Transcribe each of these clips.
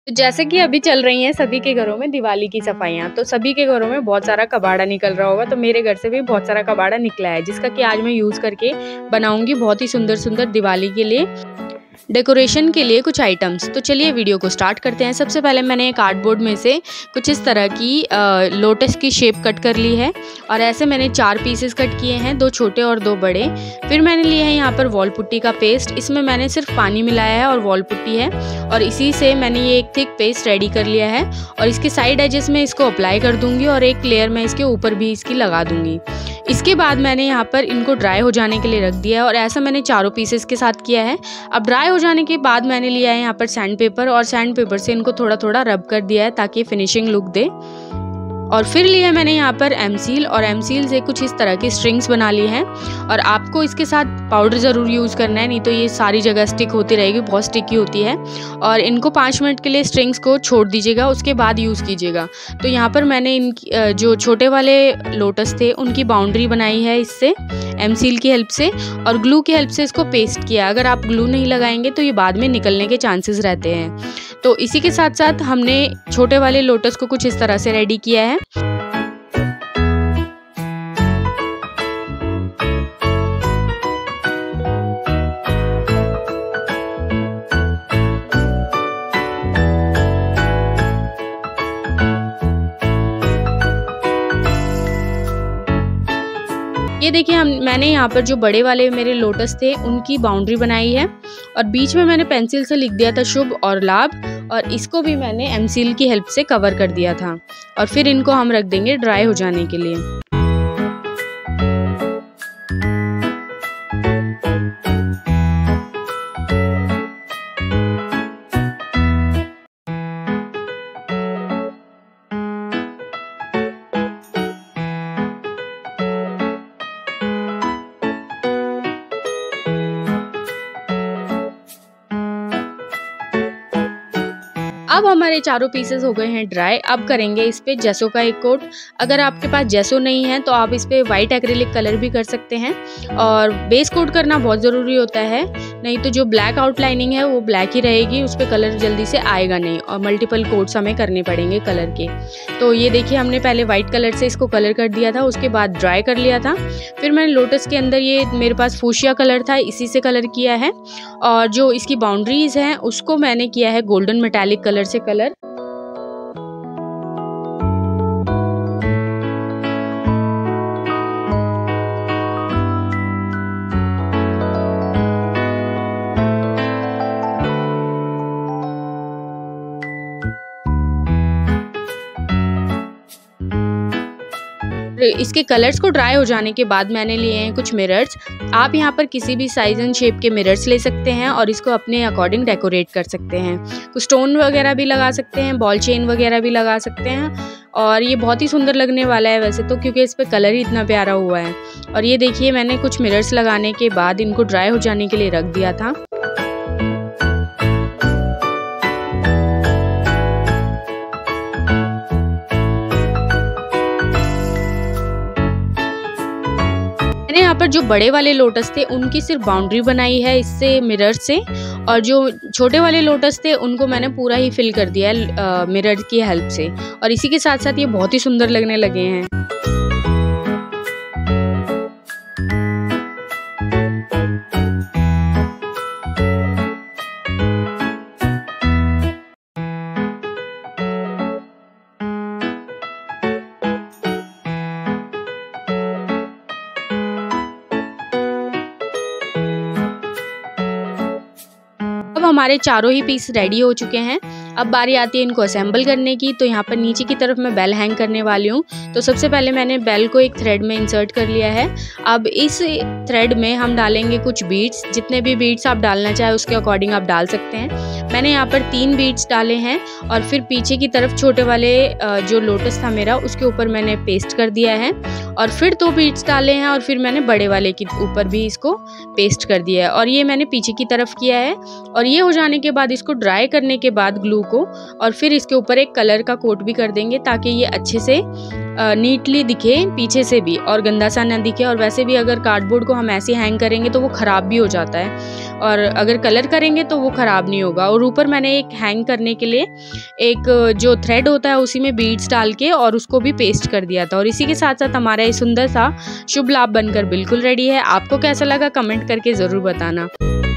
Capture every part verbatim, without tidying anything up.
तो जैसे कि अभी चल रही हैं सभी के घरों में दिवाली की सफाइयाँ, तो सभी के घरों में बहुत सारा कबाड़ा निकल रहा होगा। तो मेरे घर से भी बहुत सारा कबाड़ा निकला है, जिसका कि आज मैं यूज़ करके बनाऊंगी बहुत ही सुंदर-सुंदर दिवाली के लिए डेकोरेशन के लिए कुछ आइटम्स। तो चलिए वीडियो को स्टार्ट करते हैं। सबसे पहले मैंने कार्डबोर्ड में से कुछ इस तरह की लोटस की शेप कट कर ली है और ऐसे मैंने चार पीसेस कट किए हैं, दो छोटे और दो बड़े। फिर मैंने लिया है यहाँ पर वॉल पुट्टी का पेस्ट। इसमें मैंने सिर्फ पानी मिलाया है और वॉल पुट्टी है और इसी से मैंने ये एक थिक पेस्ट रेडी कर लिया है और इसके साइड एजेस में इसको अप्लाई कर दूंगी और एक लेयर में इसके ऊपर भी इसकी लगा दूंगी। इसके बाद मैंने यहाँ पर इनको ड्राई हो जाने के लिए रख दिया है और ऐसा मैंने चारों पीसेस के साथ किया है। अब ड्राई हो जाने के बाद मैंने लिया है यहाँ पर सैंड पेपर और सैंड पेपर से इनको थोड़ा थोड़ा रब कर दिया है ताकि फिनिशिंग लुक दे। और फिर लिया मैंने यहाँ पर एम सील और एम सील से कुछ इस तरह की स्ट्रिंग्स बना ली हैं और आपको इसके साथ पाउडर ज़रूर यूज़ करना है, नहीं तो ये सारी जगह स्टिक होती रहेगी, बहुत स्टिकी होती है। और इनको पाँच मिनट के लिए स्ट्रिंग्स को छोड़ दीजिएगा, उसके बाद यूज़ कीजिएगा। तो यहाँ पर मैंने इन जो छोटे वाले लोटस थे उनकी बाउंड्री बनाई है इससे एम सील की हेल्प से और ग्लू की हेल्प से इसको पेस्ट किया। अगर आप ग्लू नहीं लगाएंगे तो ये बाद में निकलने के चांसेस रहते हैं। तो इसी के साथ साथ हमने छोटे वाले लोटस को कुछ इस तरह से रेडी किया है। ये देखिए हम मैंने यहाँ पर जो बड़े वाले मेरे लोटस थे उनकी बाउंड्री बनाई है और बीच में मैंने पेंसिल से लिख दिया था शुभ और लाभ और इसको भी मैंने एम सील की हेल्प से कवर कर दिया था और फिर इनको हम रख देंगे ड्राई हो जाने के लिए। अब हमारे चारों पीसेस हो गए हैं ड्राई। अब करेंगे इस पे जेसो का एक कोट। अगर आपके पास जेसो नहीं है तो आप इस पे वाइट एक्रिलिक कलर भी कर सकते हैं और बेस कोट करना बहुत ज़रूरी होता है, नहीं तो जो ब्लैक आउटलाइनिंग है वो ब्लैक ही रहेगी, उस पर कलर जल्दी से आएगा नहीं और मल्टीपल कोट्स हमें करने पड़ेंगे कलर के। तो ये देखिए हमने पहले वाइट कलर से इसको कलर कर दिया था, उसके बाद ड्राई कर लिया था। फिर मैंने लोटस के अंदर ये मेरे पास फूशिया कलर था, इसी से कलर किया है और जो इसकी बाउंड्रीज हैं उसको मैंने किया है गोल्डन मेटालिक कलर से कलर। इसके कलर्स को ड्राई हो जाने के बाद मैंने लिए हैं कुछ मिरर्स। आप यहाँ पर किसी भी साइज एंड शेप के मिरर्स ले सकते हैं और इसको अपने अकॉर्डिंग डेकोरेट कर सकते हैं। कुछ स्टोन वगैरह भी लगा सकते हैं, बॉल चेन वगैरह भी लगा सकते हैं और ये बहुत ही सुंदर लगने वाला है वैसे तो, क्योंकि इस पर कलर ही इतना प्यारा हुआ है। और ये देखिए मैंने कुछ मिरर्स लगाने के बाद इनको ड्राई हो जाने के लिए रख दिया था। यहाँ पर जो बड़े वाले लोटस थे उनकी सिर्फ बाउंड्री बनाई है इससे मिरर से और जो छोटे वाले लोटस थे उनको मैंने पूरा ही फिल कर दिया है मिरर की हेल्प से और इसी के साथ साथ ये बहुत ही सुंदर लगने लगे हैं। अब हमारे चारों ही पीस रेडी हो चुके हैं। अब बारी आती है इनको असेंबल करने की। तो यहाँ पर नीचे की तरफ मैं बेल हैंग करने वाली हूँ। तो सबसे पहले मैंने बेल को एक थ्रेड में इंसर्ट कर लिया है। अब इस थ्रेड में हम डालेंगे कुछ बीड्स, जितने भी बीड्स आप डालना चाहे उसके अकॉर्डिंग आप डाल सकते हैं। मैंने यहाँ पर तीन बीड्स डाले हैं और फिर पीछे की तरफ छोटे वाले जो लोटस था मेरा उसके ऊपर मैंने पेस्ट कर दिया है और फिर दो बीड्स डाले हैं और फिर मैंने बड़े वाले के ऊपर भी इसको पेस्ट कर दिया है और ये मैंने पीछे की तरफ किया है। और ये ये हो जाने के बाद इसको ड्राई करने के बाद ग्लू को, और फिर इसके ऊपर एक कलर का कोट भी कर देंगे ताकि ये अच्छे से नीटली दिखे पीछे से भी और गंदा सा ना दिखे। और वैसे भी अगर कार्डबोर्ड को हम ऐसे हैंग करेंगे तो वो ख़राब भी हो जाता है, और अगर कलर करेंगे तो वो ख़राब नहीं होगा। और ऊपर मैंने एक हैंग करने के लिए एक जो थ्रेड होता है उसी में बीड्स डाल के और उसको भी पेस्ट कर दिया था। और इसी के साथ साथ हमारा ये सुंदर सा शुभ लाभ बनकर बिल्कुल रेडी है। आपको कैसा लगा कमेंट करके ज़रूर बताना।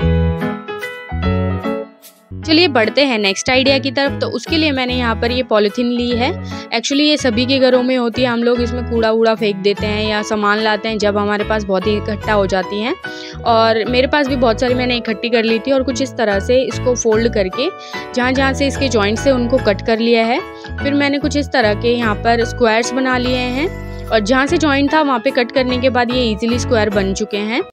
चलिए बढ़ते हैं नेक्स्ट आइडिया की तरफ। तो उसके लिए मैंने यहाँ पर ये पॉलीथीन ली है। एक्चुअली ये सभी के घरों में होती है, हम लोग इसमें कूड़ा वूड़ा फेंक देते हैं या सामान लाते हैं जब हमारे पास बहुत ही इकट्ठा हो जाती हैं। और मेरे पास भी बहुत सारी मैंने इकट्ठी कर ली थी और कुछ इस तरह से इसको फोल्ड करके जहाँ जहाँ से इसके जॉइंट से उनको कट कर लिया है। फिर मैंने कुछ इस तरह के यहाँ पर स्क्वायर्स बना लिए हैं और जहाँ से जॉइंट था वहाँ पे कट करने के बाद ये ईजिली स्क्वायर बन चुके हैं।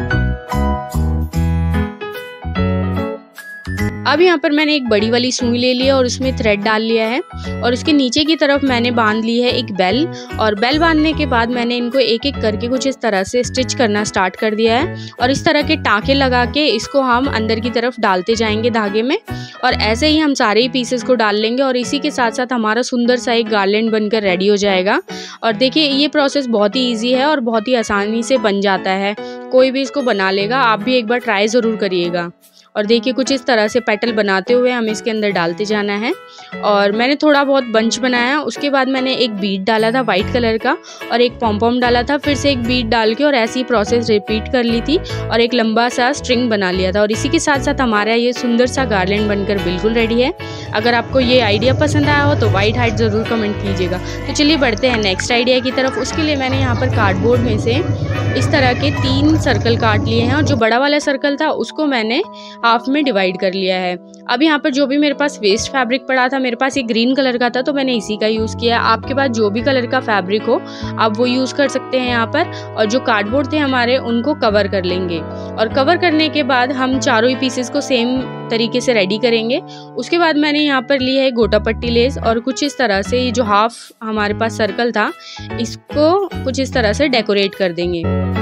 अब यहाँ पर मैंने एक बड़ी वाली सुई ले ली है और उसमें थ्रेड डाल लिया है और इसके नीचे की तरफ मैंने बांध ली है एक बेल। और बेल बांधने के बाद मैंने इनको एक एक करके कुछ इस तरह से स्टिच करना स्टार्ट कर दिया है और इस तरह के टाँके लगा के इसको हम अंदर की तरफ डालते जाएंगे धागे में। और ऐसे ही हम सारे ही पीसेस को डाल लेंगे और इसी के साथ साथ हमारा सुंदर सा एक गार्लैंड बनकर रेडी हो जाएगा। और देखिए ये प्रोसेस बहुत ही ईजी है और बहुत ही आसानी से बन जाता है, कोई भी इसको बना लेगा। आप भी एक बार ट्राई ज़रूर करिएगा। और देखिए कुछ इस तरह से पेटल बनाते हुए हमें इसके अंदर डालते जाना है। और मैंने थोड़ा बहुत बंच बनाया, उसके बाद मैंने एक बीड डाला था वाइट कलर का और एक पॉम पॉम डाला था, फिर से एक बीड डाल के और ऐसी प्रोसेस रिपीट कर ली थी और एक लंबा सा स्ट्रिंग बना लिया था। और इसी के साथ साथ हमारा ये सुंदर सा गार्लैंड बनकर बिल्कुल रेडी है। अगर आपको ये आइडिया पसंद आया हो तो वाइट हार्ट ज़रूर कमेंट कीजिएगा। तो चलिए बढ़ते हैं नेक्स्ट आइडिया की तरफ। उसके लिए मैंने यहाँ पर कार्डबोर्ड में से इस तरह के तीन सर्कल काट लिए हैं और जो बड़ा वाला सर्कल था उसको मैंने हाफ में डिवाइड कर लिया है। अब यहाँ पर जो भी मेरे पास वेस्ट फैब्रिक पड़ा था, मेरे पास ये ग्रीन कलर का था तो मैंने इसी का यूज़ किया। आपके पास जो भी कलर का फैब्रिक हो आप वो यूज़ कर सकते हैं यहाँ पर। और जो कार्डबोर्ड थे हमारे उनको कवर कर लेंगे और कवर करने के बाद हम चारों ही पीसेस को सेम तरीके से रेडी करेंगे। उसके बाद मैंने यहाँ पर ली है गोटा पट्टी लेस और कुछ इस तरह से ये जो हाफ हमारे पास सर्कल था इसको कुछ इस तरह से डेकोरेट कर देंगे।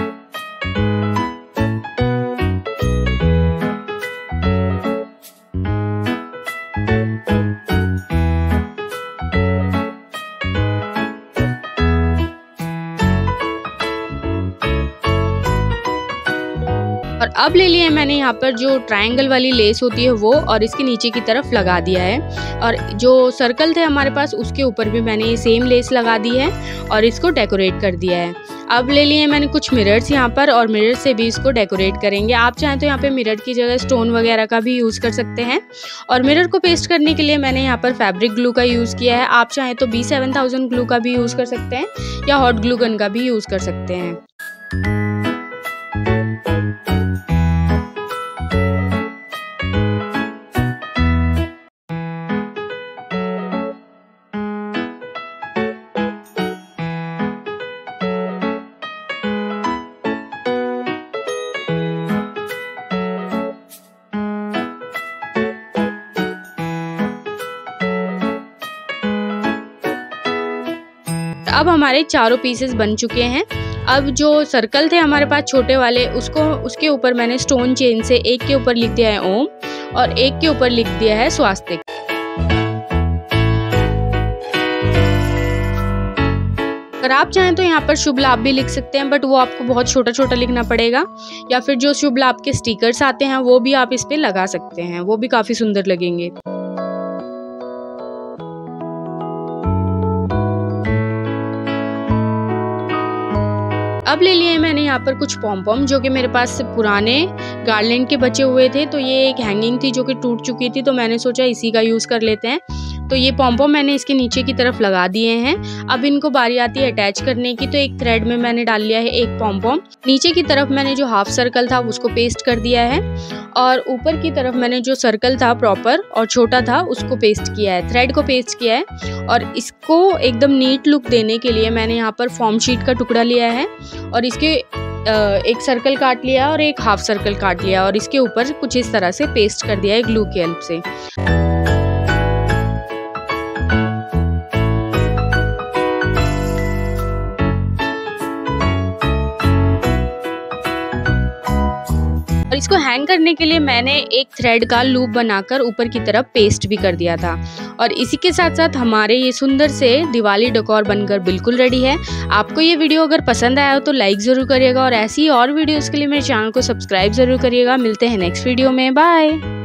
और अब ले लिया है मैंने यहाँ पर जो ट्रायंगल वाली लेस होती है वो और इसके नीचे की तरफ लगा दिया है। और जो सर्कल थे हमारे पास उसके ऊपर भी मैंने ये सेम लेस लगा दी है और इसको डेकोरेट कर दिया है। अब ले लिए मैंने कुछ मिरर्स यहाँ पर और मिरर से भी इसको डेकोरेट करेंगे। आप चाहें तो यहाँ पे मिरर की जगह स्टोन वगैरह का भी यूज़ कर सकते हैं। और मिरर को पेस्ट करने के लिए मैंने यहाँ पर फैब्रिक ग्लू का यूज़ किया है। आप चाहें तो बी सेवन थाउजेंड ग्लू का भी यूज़ कर सकते हैं या हॉट ग्लू गन का भी यूज़ कर सकते हैं। अब हमारे चारों पीसेस बन चुके हैं। अब जो सर्कल थे हमारे पास छोटे वाले उसको उसके ऊपर मैंने स्टोन चेन से एक के ऊपर लिख दिया है ओम और एक के ऊपर लिख दिया है स्वास्तिक। अगर आप चाहें तो यहाँ पर शुभ लाभ भी लिख सकते हैं बट वो आपको बहुत छोटा छोटा लिखना पड़ेगा। या फिर जो शुभ लाभ के स्टिकर्स आते हैं वो भी आप इस पे लगा सकते हैं, वो भी काफ़ी सुंदर लगेंगे। अब ले लिए मैंने यहाँ पर कुछ पॉम पॉम जो कि मेरे पास पुराने गार्लैंड के बचे हुए थे। तो ये एक हैंगिंग थी जो कि टूट चुकी थी तो मैंने सोचा इसी का यूज़ कर लेते हैं। तो ये पॉम पॉम मैंने इसके नीचे की तरफ लगा दिए हैं। अब इनको बारी आती है अटैच करने की। तो एक थ्रेड में मैंने डाल लिया है एक पॉम पॉम, नीचे की तरफ मैंने जो हाफ सर्कल था उसको पेस्ट कर दिया है और ऊपर की तरफ मैंने जो सर्कल था प्रॉपर और छोटा था उसको पेस्ट किया है, थ्रेड को पेस्ट किया है। और इसको एकदम नीट लुक देने के लिए मैंने यहाँ पर फॉर्म शीट का टुकड़ा लिया है और इसके एक सर्कल काट लिया और एक हाफ सर्कल काट लिया और इसके ऊपर कुछ इस तरह से पेस्ट कर दिया है ग्लू की हेल्प से। और इसको हैंग करने के लिए मैंने एक थ्रेड का लूप बनाकर ऊपर की तरफ पेस्ट भी कर दिया था। और इसी के साथ साथ हमारे ये सुंदर से दिवाली डेकोर बनकर बिल्कुल रेडी है। आपको ये वीडियो अगर पसंद आया हो तो लाइक ज़रूर करिएगा और ऐसी और वीडियोज़ के लिए मेरे चैनल को सब्सक्राइब ज़रूर करिएगा। मिलते हैं नेक्स्ट वीडियो में, बाय।